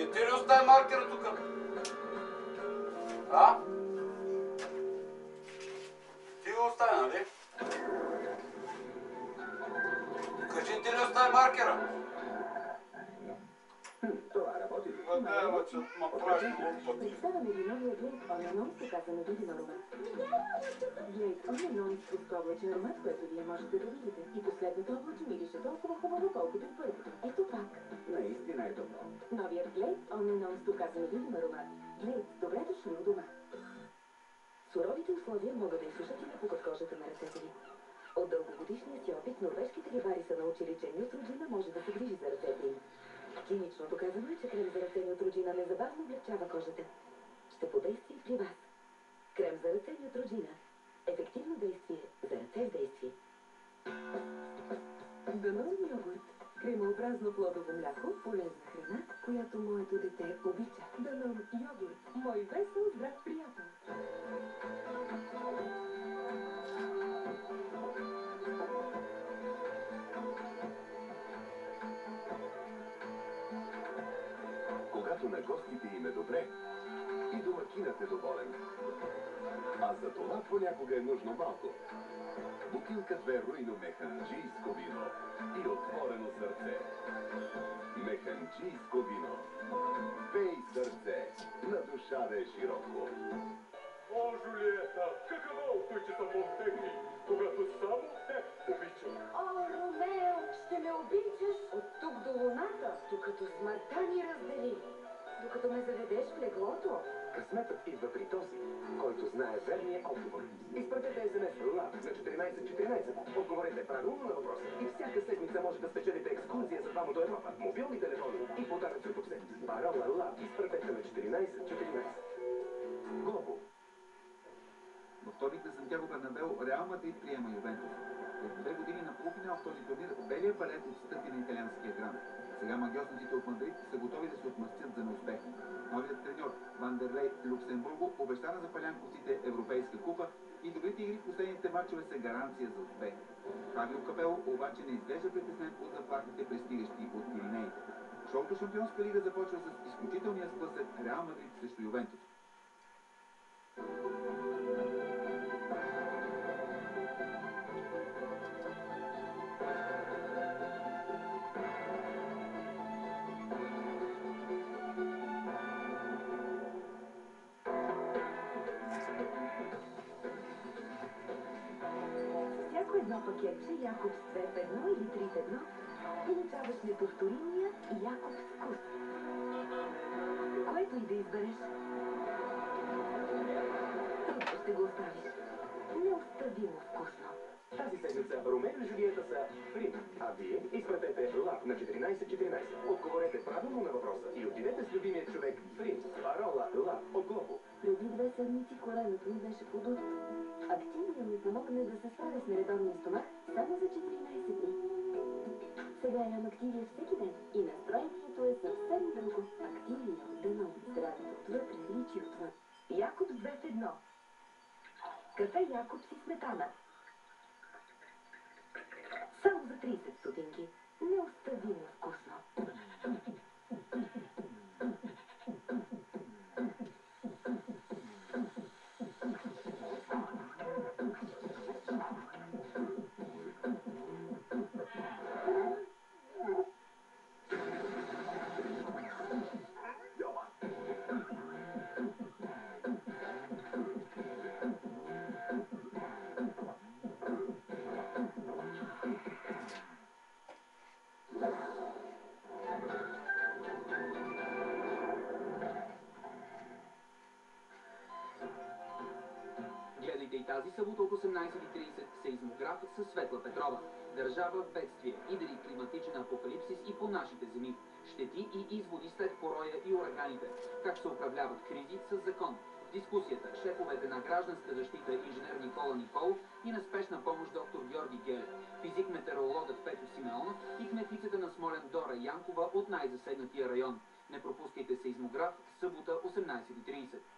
ти ли остави маркера тук? А? Ти го остави, нали? Кажи, ти ли остави маркера? Това работи. Представяме ви новия Glade Onion с доказано видим аромат. Glade Onion с облачен аромат, който вие можете да видите. И последното облаче мирише толкова хубаво, колкото и първото. Ето пак. Наистина е добро. Новият Glade Onion с доказано видим аромат. Glade, добре дошли у дома. Суровите условия могат да изсушат и напукат кожата на ръцете ви. От дългогодишния си опит норвежките рибари са научили, че Neutrogena може да се грижи за ръцете им. Клинично доказано е, че крем за ръце Neutrogena незабавно облегчава кожата. Ще подейства и при вас. Крем за ръце Neutrogena. Ефективно действие за ръце в действие. Данон йогурт. Кремообразно плодово мляко, полезна храна, която моето дете обича. Данон йогурт. Мой весел, здрав приятел. Когато на гостите им е добре, и домакинът е доволен. А за това понякога е нужно малко. Бутилка 2 руйно механджийско вино и отворено сърце. Механджийско вино. Пей сърце, на душа да е широко. О, Жулиета, какво опича са Монтегри, когато само теб обичам? О, Ромео, ще ме обичаш от тук до луната, докато смъртта ни раздели. Докато ме заведеш в леглото. Късметът идва при този, който знае верния отговор. Изпратете СМС LOVE на 1414. Отговорете правилно на въпроса и всяка седмица може да спечелите екскурзия за двама до Европа, мобилни телефони и подаръци от обсет. Парола LOVE изпратете на 1414. Глобо. Във вторник на Сантьяго Бернабео Реал Мадрид приема Ювентус. Преди 2 години на полуфинал в този турнир белият балет отстъпи на италианския гранд. Сега магиосниците от Мадрид са готови да се отмъстят за неуспех. Новият треньор Вандерлей Люксембурго обеща на запалянковците Европейска купа и добрите игри в последните мачове са гаранция за успех. Фабио Капело обаче не изглежда притеснен от заплахите, пристигащи от Пиринеите. Шоуто Шампионска лига започва с изключителния сблъсък Реал Мадрид срещу Ювентус. Едно пакетче Якобс 2 в 1 или 3 в 1, получаваш неповторимия Якобс вкус. Което и да избереш, трудно ще го оставиш. Неоставимо вкусно. Тази седмица Ромео и Жулиета са фри, а вие изпратете LOVE на 1414. Отговорете правилно на въпроса и отидете с любимия човек фри. Парола LOVE от Глобо. Преди 2 седмици коленото ми беше подут. Активия ми помогна да се справя с нередовния стомах само за 14 дни. Сега ям Активия всеки ден и настроението е съвсем друго. Активия от Данон. Здравето отвътре, личи отвън. Якобс 2 в 1. Кафе Якобс и сметана. Само за 30 стотинки. Неоставимо вкусно. Гледайте и тази събота от 18:30 сеизмограф със Светла Петрова. Държава в бедствие, идри климатичен апокалипсис и по нашите земи. Щети и изводи след пороя и ураганите. Как се управляват кризи с закон. В дискусията шефовете на гражданска защита инженер Никола Николов и на спешна помощ доктор Георги Гелев, физик-метеорологът Петю Симеонов и кметицата на Смолян Дора Янкова от най-засегнатия район. Не пропускайте сеизмограф събота 18:30.